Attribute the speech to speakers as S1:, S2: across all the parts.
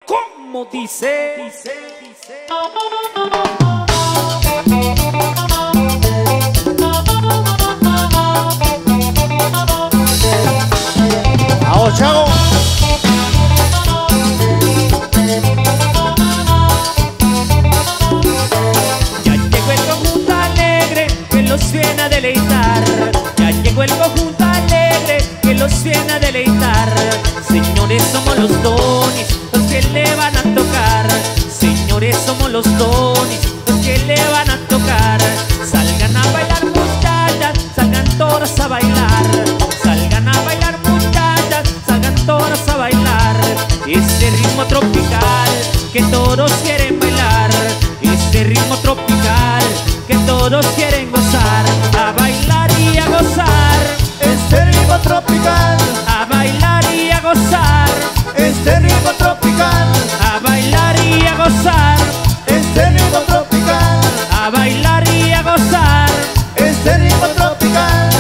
S1: como dice.
S2: ¡Vamos, Chago!
S1: Ya llegó el conjunto alegre que los viene a deleitar. Ya llegó el conjunto alegre que los viene a deleitar. Señores, somos los donis, los que le van a tocar. Señores, somos los donis, los que le van a tocar. Salgan a bailar muchachas, salgan todas a bailar. Salgan a bailar muchachas, salgan todas a bailar. Este ritmo tropical que todos quieren bailar. Este ritmo tropical que todos quieren gozar. A bailar y a gozar.
S2: Este ritmo tropical,
S1: A bailar y a gozar.
S2: este ritmo tropical,
S1: A bailar y a gozar.
S2: este ritmo tropical,
S1: A bailar y a gozar.
S2: este ritmo tropical.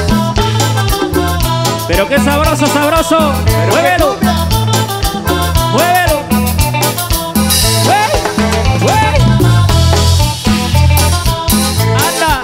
S1: Pero qué sabroso, sabroso. Muévelo, muévelo. ¡Wey! Anda.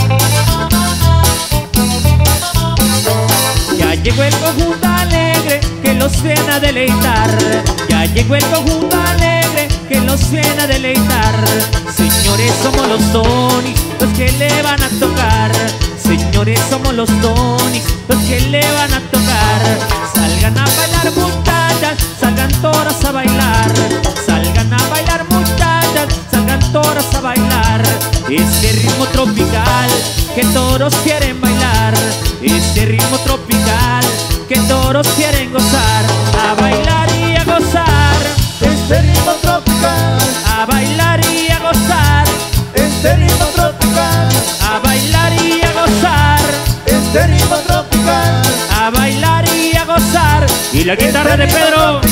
S1: Ya llegó el conjunto alegre que los viene a deleitar. Ya llegó el conjunto alegre que los viene a deleitar. Señores, somos los donis, los que le van a tocar. Señores, somos los donis, los que le van a tocar. Salgan a bailar muchachas, salgan todas a bailar. Salgan a bailar muchachas, salgan todas a bailar. Este ritmo tropical que todos quieren bailar. Este ritmo tropical que todos quieren gozar. A bailar y a gozar.
S2: Este ritmo tropical,
S1: A bailar y a gozar.
S2: este ritmo tropical,
S1: A bailar y a gozar.
S2: este ritmo tropical.
S1: A bailar y a gozar. Y la guitarra de Pedro.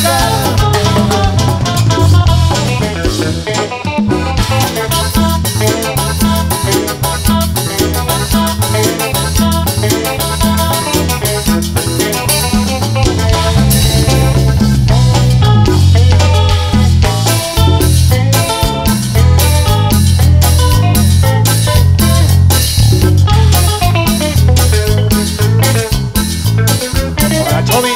S2: Para Chomi.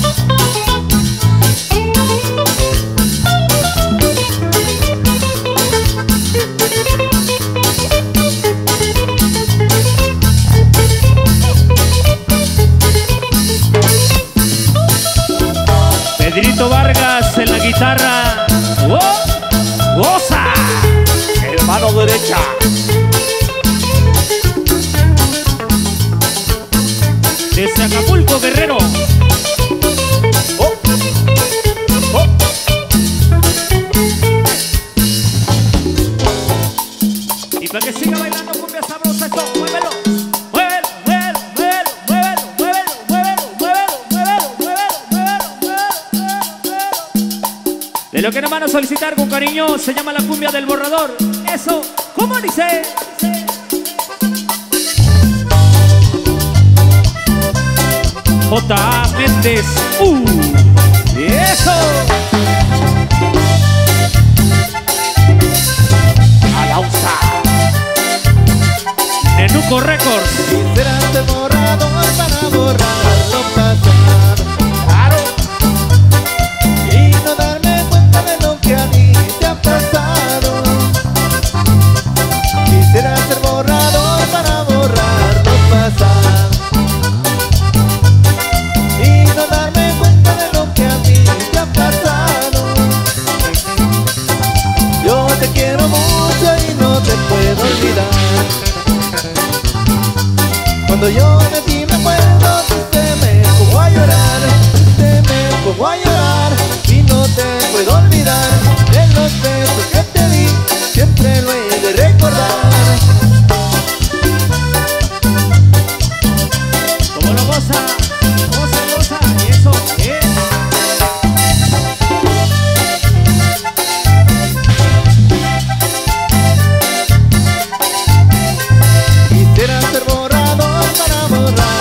S1: Pedrito Vargas en la guitarra. ¡Oh! ¡Goza!
S2: El mano derecha.
S1: Desde Acapulco, Guerrero.
S2: Oh, oh.
S1: Y para que siga bailando cumbia sabrosa esto, muévelo. Muévelo, muévelo, muévelo, muévelo, muévelo, muévelo, muévelo, muévelo, muévelo, muévelo. De lo que nos van a solicitar con cariño se llama la cumbia del borrador. Eso, ¿cómo dice? J. Méndez. Eso.
S2: Alauza.
S1: Nenuco Records.
S2: Quisiera ser borrador para borrar lo pasado. Claro. Y no darme cuenta de lo que a mí te ha pasado. Quisiera ser borrador para borrar lo pasado. Y no darme cuenta de lo que a mí te ha pasado. Yo te quiero mucho y no te puedo olvidar. Cuando yo de ti me acuerdo, te me pongo a llorar, te me pongo a llorar y no te puedo olvidar de los besos que te di, siempre lo he de recordar.
S1: Como lo goza, goza, y eso es.
S2: Quisiera ser borrador para borrar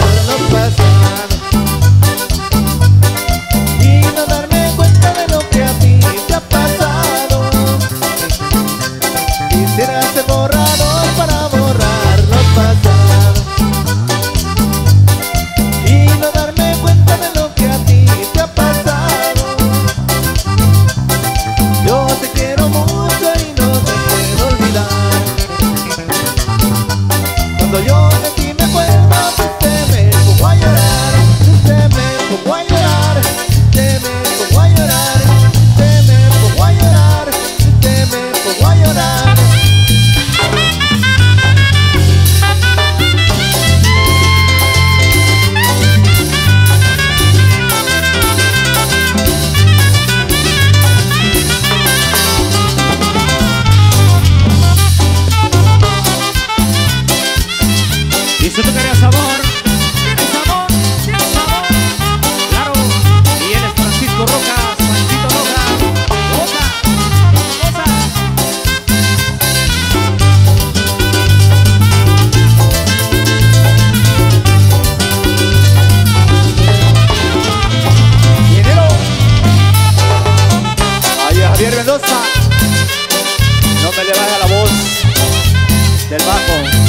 S2: del bajo.